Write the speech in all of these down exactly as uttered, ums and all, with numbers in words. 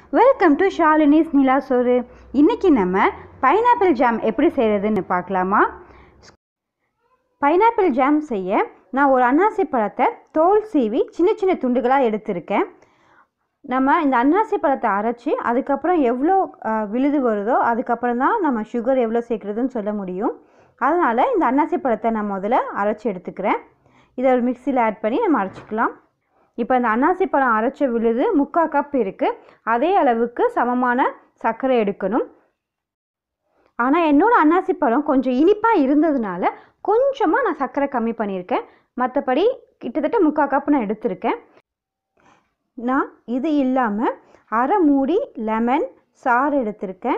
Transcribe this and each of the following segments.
Welcome to Shalinisnilasoru. இன்னைக்கு நம்ம pineapple jam எப்படி செய்யறதுன்னு பார்க்கலாமா? பைனாப்பிள் ஜாம் செய்ய நான் ஒரு அன்னாசி பழத்தை தோல் சீவி சின்ன சின்ன துண்டுகளா எடுத்துர்க்கேன். நம்ம இந்த அன்னாசி பழத்தை அரைச்சி அதுக்கு அப்புறம் எவ்வளவு விழுது வருதோ அதுக்கு அப்புறம் தான் நம்ம சுகர் எவ்வளவு சேர்க்கிறதுன்னு சொல்ல முடியும். அதனால இந்த அன்னாசி பழத்தை நான் முதல்ல அரைச்சி எடுத்துக்கிறேன். இதை ஒரு மிக்ஸியில் ஆட் பண்ணி நம்ம அரைச்சிக்கலாம். இப்போ இந்த அன்னாசி பழம் அரைச்ச விழுது முக்கால் கப் இருக்குது. அதே அளவுக்கு சமமான சர்க்கரை எடுக்கணும். ஆனால் என்னோடய அன்னாசி பழம் கொஞ்சம் இனிப்பாக இருந்ததுனால கொஞ்சமாக நான் சர்க்கரை கம்மி பண்ணியிருக்கேன். மற்றபடி கிட்டத்தட்ட முக்கால் கப் நான் எடுத்திருக்கேன். நான் இது இல்லாமல் அரை மூடி லெமன் சாறு எடுத்திருக்கேன்.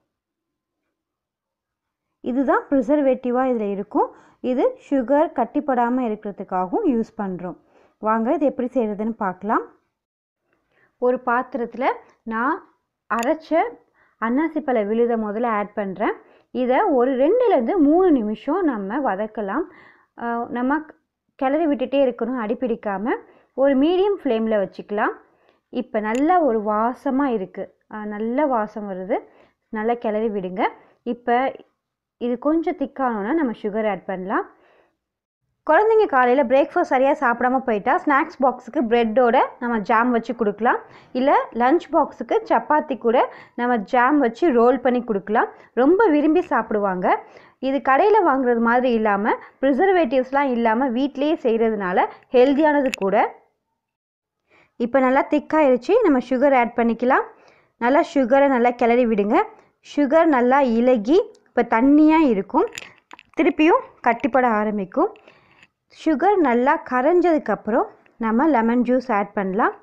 இதுதான் ப்ரிசர்வேட்டிவாக இதில் இருக்கும். இது சுகர் கட்டிப்படாமல் இருக்கிறதுக்காகவும் யூஸ் பண்ணுறோம். வாங்க இது எப்படி செய்கிறதுன்னு பார்க்கலாம். ஒரு பாத்திரத்தில் நான் அரைச்ச அன்னாசி பழ விழுதை முதல்ல ஆட் பண்ணுறேன். இதை ஒரு ரெண்டுலேருந்து மூணு நிமிஷம் நம்ம வதக்கலாம். நம்ம கிளறி விட்டுட்டே இருக்கணும், அடிப்பிடிக்காமல். ஒரு மீடியம் ஃப்ளேமில் வச்சுக்கலாம். இப்போ நல்லா ஒரு வாசமாக இருக்குது, நல்ல வாசம் வருது. நல்லா கிளறி விடுங்க. இப்போ இது கொஞ்சம் திக்கானோன்னா நம்ம சுகர் ஆட் பண்ணலாம். குழந்தைங்க காலையில் பிரேக்ஃபாஸ்ட் சரியாக சாப்பிடாம போயிட்டா ஸ்நாக்ஸ் பாக்ஸுக்கு ப்ரெட்டோட நம்ம ஜாம் வச்சு கொடுக்கலாம். இல்லை லஞ்ச் பாக்ஸுக்கு சப்பாத்தி கூட நம்ம ஜாம் வச்சு ரோல் பண்ணி கொடுக்கலாம். ரொம்ப விரும்பி சாப்பிடுவாங்க. இது கடையில் வாங்குறது மாதிரி இல்லாமல் ப்ரிசர்வேட்டிவ்ஸ்லாம் இல்லாமல் வீட்லேயே செய்கிறதுனால ஹெல்த்தியானது கூட. இப்போ நல்லா திக்காயிருச்சு. நம்ம சுகர் ஆட் பண்ணிக்கலாம். நல்லா சுகரை நல்லா கிளறி விடுங்க. சுகர் நல்லா இலகி இப்போ தண்ணியாக இருக்கும். திருப்பியும் கட்டிப்பட ஆரம்பிக்கும். சுகர் நல்லா கரைஞ்சதுக்கப்புறம் நம்ம லெமன் ஜூஸ் ஆட் பண்ணலாம்.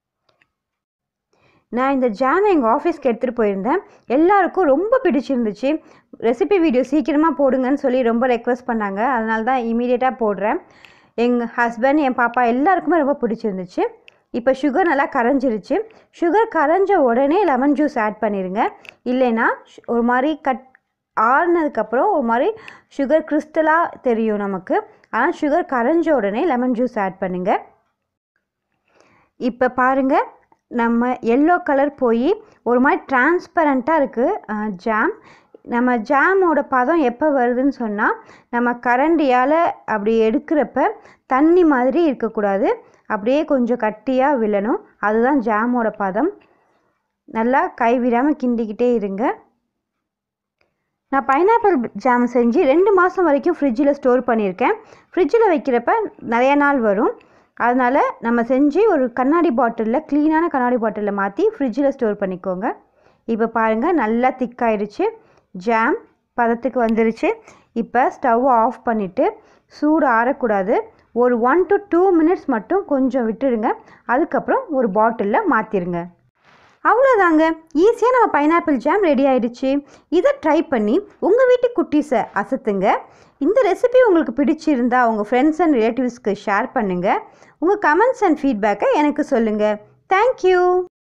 நான் இந்த ஜாம் எங்கள் ஆஃபீஸ்க்கு எடுத்துகிட்டு போயிருந்தேன். எல்லாருக்கும் ரொம்ப பிடிச்சிருந்துச்சு. ரெசிபி வீடியோ சீக்கிரமாக போடுங்கன்னு சொல்லி ரொம்ப ரெக்வஸ்ட் பண்ணாங்க. அதனால தான் இமீடியட்டாக போடுறேன். எங்கள் ஹஸ்பண்ட், என் பாப்பா எல்லாருக்குமே ரொம்ப பிடிச்சிருந்துச்சு. இப்போ சுகர் நல்லா கரைஞ்சிருச்சு. சுகர் கரைஞ்ச உடனே லெமன் ஜூஸ் ஆட் பண்ணிடுங்க. இல்லைன்னா ஒரு மாதிரி கட் ஆறுனதுக்கப்புறம் ஒரு மாதிரி சுகர் கிறிஸ்டலாக தெரியும் நமக்கு. ஆனால் சுகர் கரைஞ்ச உடனே லெமன் ஜூஸ் ஆட் பண்ணுங்கள். இப்போ பாருங்கள், நம்ம எல்லோ கலர் போய் ஒரு மாதிரி டிரான்ஸ்பரண்ட்டாக இருக்குது ஜாம். நம்ம ஜாமோட பதம் எப்போ வருதுன்னு சொன்னால் நம்ம கரண்டியால் அப்படி எடுக்கிறப்ப தண்ணி மாதிரி இருக்கக்கூடாது, அப்படியே கொஞ்சம் கட்டியாக விழணும். அதுதான் ஜாமோட பதம். நல்லா கைவிடாமல் கிண்டிக்கிட்டே இருங்க. நான் பைனாப்பிள் ஜாம் செஞ்சு ரெண்டு மாதம் வரைக்கும் ஃப்ரிட்ஜில் ஸ்டோர் பண்ணியிருக்கேன். ஃப்ரிட்ஜில் வைக்கிறப்ப நிறைய நாள் வரும். அதனால் நம்ம செஞ்சு ஒரு கண்ணாடி பாட்டிலில், க்ளீனான கண்ணாடி பாட்டிலில் மாற்றி ஃப்ரிட்ஜில் ஸ்டோர் பண்ணிக்கோங்க. இப்போ பாருங்கள், நல்லா திக்காயிடுச்சு. ஜாம் பதத்துக்கு வந்துருச்சு. இப்போ ஸ்டவ்வை ஆஃப் பண்ணிவிட்டு சூடு ஆறக்கூடாது. ஒரு ஒன் டு டூ மினிட்ஸ் மட்டும் கொஞ்சம் விட்டுடுங்க. அதுக்கப்புறம் ஒரு பாட்டிலில் மாற்றிடுங்க. அவ்வளோதாங்க, ஈஸியாக நம்ம பைனாப்பிள் ஜாம் ரெடி ஆகிடுச்சு. இதை ட்ரை பண்ணி உங்கள் வீட்டு குட்டீஸை அசத்துங்க. இந்த ரெசிபி உங்களுக்கு பிடிச்சிருந்தா உங்கள் ஃப்ரெண்ட்ஸ் அண்ட் ரிலேட்டிவ்ஸ்க்கு ஷேர் பண்ணுங்கள். உங்கள் கமெண்ட்ஸ் அண்ட் ஃபீட்பேக்கை எனக்கு சொல்லுங்கள். தேங்க்யூ.